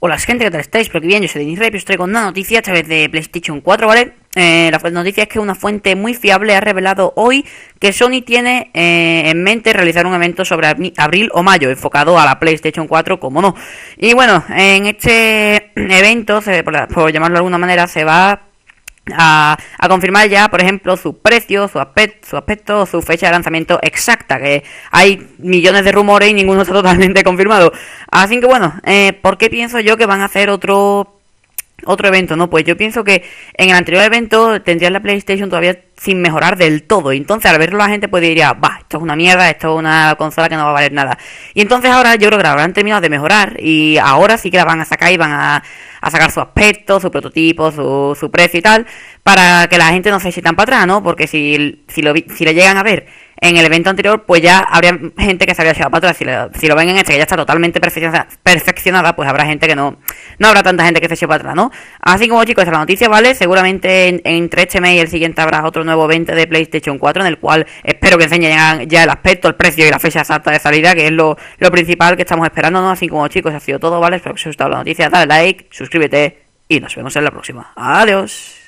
Hola gente, ¿qué tal estáis? Espero que bien, yo soy Denis Rep y os traigo una noticia a través de PlayStation 4, ¿vale? La noticia es que una fuente muy fiable ha revelado hoy que Sony tiene en mente realizar un evento sobre abril o mayo, enfocado a la PlayStation 4, como no. Y bueno, en este evento, por llamarlo de alguna manera, se va a confirmar ya, por ejemplo, su precio, su aspecto, su fecha de lanzamiento exacta, que hay millones de rumores y ninguno está totalmente confirmado. Así que bueno, ¿por qué pienso yo que van a hacer otro evento? No, pues yo pienso que en el anterior evento tendrían la PlayStation todavía sin mejorar del todo, y entonces al verlo la gente pues diría, va, esto es una mierda, esto es una consola que no va a valer nada. Y entonces ahora yo creo que la habrán terminado de mejorar y ahora sí que la van a sacar y van a sacar su aspecto, su prototipo, su precio y tal, para que la gente no se eche tan para atrás, ¿no? Porque si lo llegan a ver en el evento anterior, pues ya habría gente que se habría echado para atrás. Si lo ven en este, que ya está totalmente perfeccionada, pues habrá gente que no habrá tanta gente que se eche para atrás, ¿no? Así como, chicos, esta es la noticia, ¿vale? Seguramente entre este mes y el siguiente habrá otro nuevo evento de PlayStation 4, en el cual espero que enseñen ya el aspecto, el precio y la fecha exacta de salida, que es lo principal que estamos esperando, ¿no? Así como, chicos, ha sido todo, ¿vale? Espero que os haya gustado la noticia, dale like, suscríbete y nos vemos en la próxima. Adiós.